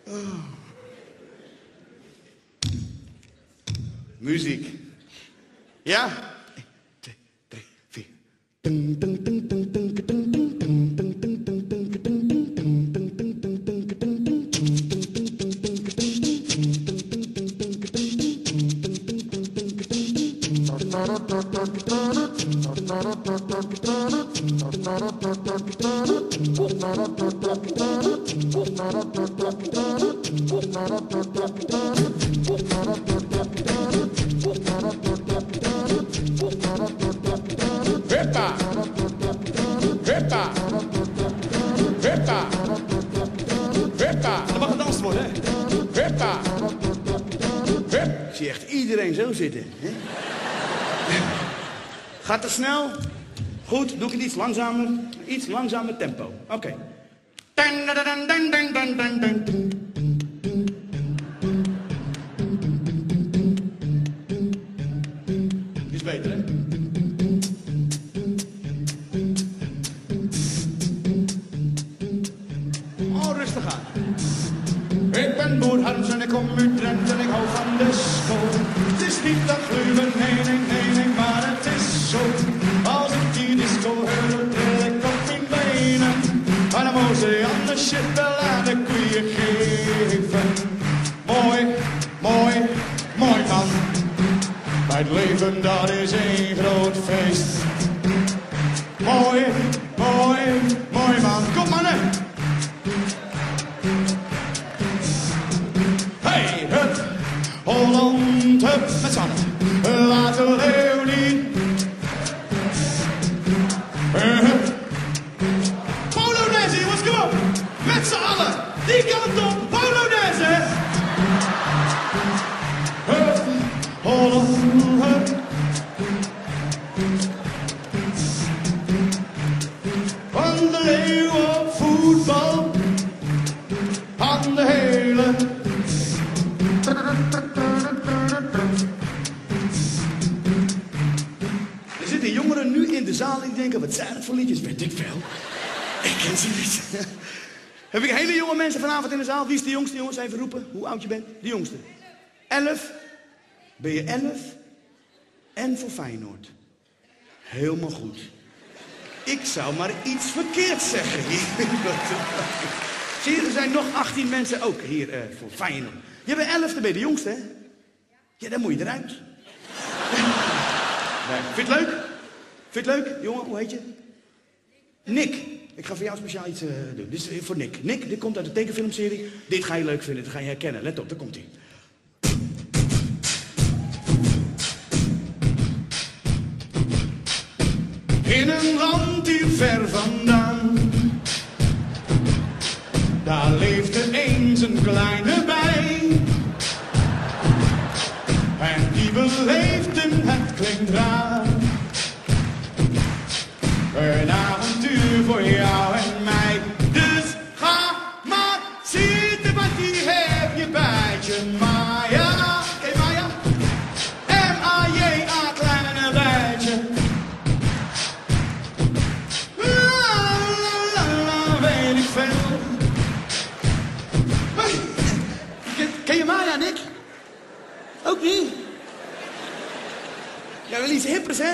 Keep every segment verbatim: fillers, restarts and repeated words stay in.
Oh. Muziek. Ja? één, twee, drie, vier. Huppa! Huppa! Huppa! Huppa! Er mag gedanst worden, hè? Huppa! Hup! Ik zie echt iedereen zo zitten. Hè? Gaat te snel? Goed, doe ik het iets langzamer. Iets langzamer tempo. Oké. Okay. Is beter, hè? Oh, rustig aan. Ik ben Boer Harms en ik kom uit Drenthe en ik hou van de school. Het is niet dat gluwen, nee, nee, nee, nee, maar het is zo. Als ik die disco hoor, dan tril ik op mijn benen. En dan moet ze aan de shit wel aan de koeien geven. Mooi, mooi, mooi man. Het leven dat is een groot feest. Mooi, mooi, mooi man. Kom mannen. Hey, hup, Holland, hup, met z'n allen. Laat de leeuw niet. Hup. Polonaise, jongens, kom op. Met z'n allen. Die kant op, Polonaise. Hup, Holland, hup. Van de leeuw op voetbal. Aan de hele. Er zitten jongeren nu in de zaal die denken, wat zijn het voor liedjes? Weet ik veel. Ik ken ze niet. Heb ik hele jonge mensen vanavond in de zaal? Wie is de jongste, jongens? Even roepen hoe oud je bent. De jongste. Elf. Ben je elf? En voor Feyenoord. Helemaal goed. Ik zou maar iets verkeerd zeggen hier. Zie je, er zijn nog achttien mensen ook hier uh, voor Feyenoord. Je bent elf, dan ben je de jongste, hè? Ja, dan moet je eruit. Nee. Vind je het leuk? Vind je het leuk? Jongen, hoe heet je? Nick. Ik ga voor jou speciaal iets uh, doen. Dit is voor Nick. Nick, dit komt uit de tekenfilmserie. Dit ga je leuk vinden, dit ga je herkennen. Let op, daar komt hij. In een land hier ver vandaan, daar leefde eens een kleine bij. En die beleefde, het klinkt raar, een avontuur voor jou en mij. Dus ga maar zitten, want die heb je bij je. Maya, ken je Maya? M A J A, kleine bijtje. Ken je Maya, Nick? Ook niet? Ja, wel iets hippers, hè?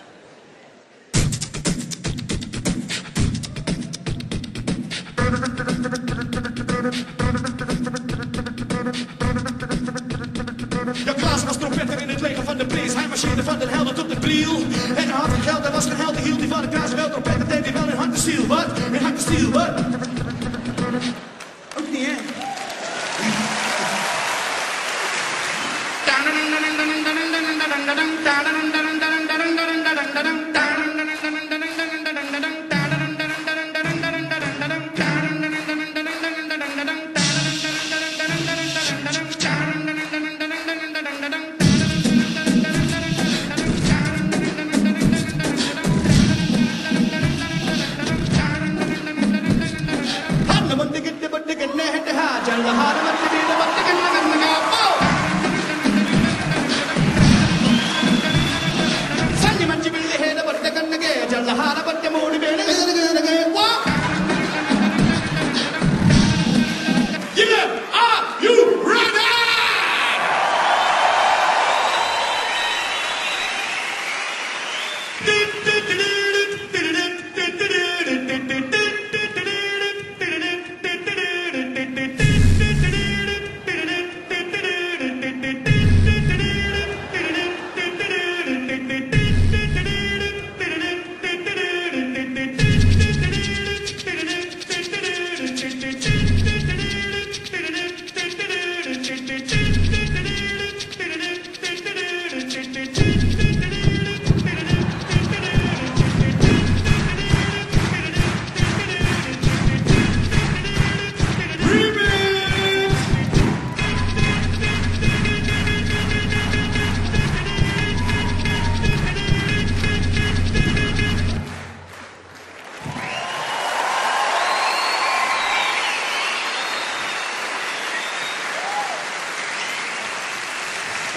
Ja, Klaas was trompetter in het leger van de prins. Hij marcheerde van den helder tot de priel. En hij had geen geld, hij was geen held. Hij hield die van de kaas wel trompetter. Deed hij wel in hart de ziel. Wat? In hart de ziel, wat? Ook niet, hè?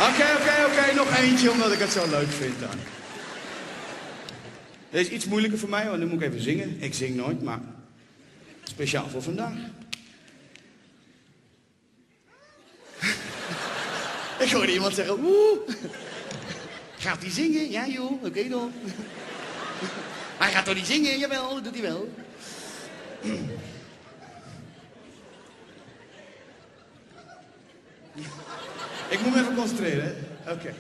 Oké, oké, oké. Nog eentje, omdat ik het zo leuk vind dan. Dit is iets moeilijker voor mij, want nu moet ik even zingen. Ik zing nooit, maar speciaal voor vandaag. Ik hoorde iemand zeggen, oeh. Gaat hij zingen? Ja joh, oké okay, dan. Hij gaat toch niet zingen? Jawel, dat doet hij wel. Ik moet me even concentreren. Oké. Okay.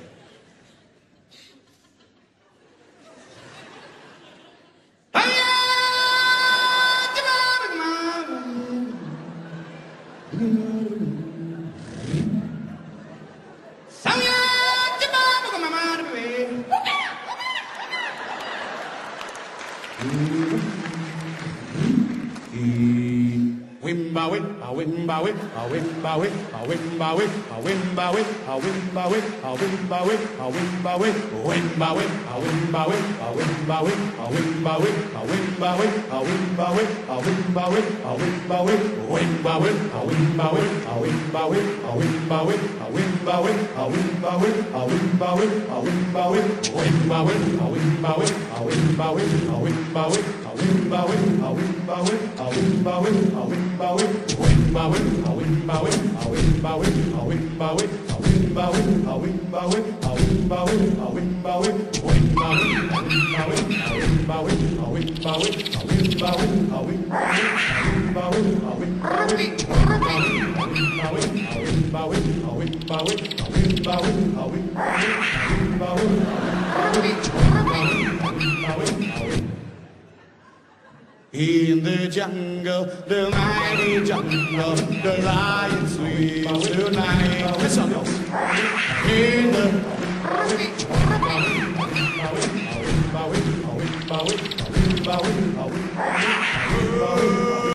Wimba wit, a wimba wit, a wimba wit, a wimba wit, a wimba wit, a wimba wit, a wimba wit, a wimba wit, wimba wit, a wimba wit, a wimba wit, a wimba wit, a wimba wit, a wimba wit, a wimba wit, a wimba wit, wimba wit, a wimba wit, a wimba wit, a wimba wit, a wimba wit, a wimba wit, a wimba wit, a wimba wit, wimba wit, a wimba wit, a wimba wit, a wimba wit, a wimba wit, a wimba wit, a wimba wit, a wimba wit, wimba wit, a wimba wit, a wimba wit, a wimba wit, a wimba wit, a wimba wit, a wimba wit, a wimba wit, wimba wit, a wimba wit, a wimba wit, a wimba wit, a wimba wit, a wimba wit, a wimba wit, a wimba wit, a wimba wit, a wimba wit, a wimba wit, a wimba wit, a wimba wit. In the jungle, the mighty jungle, the lion sleeps tonight. Let's go. In the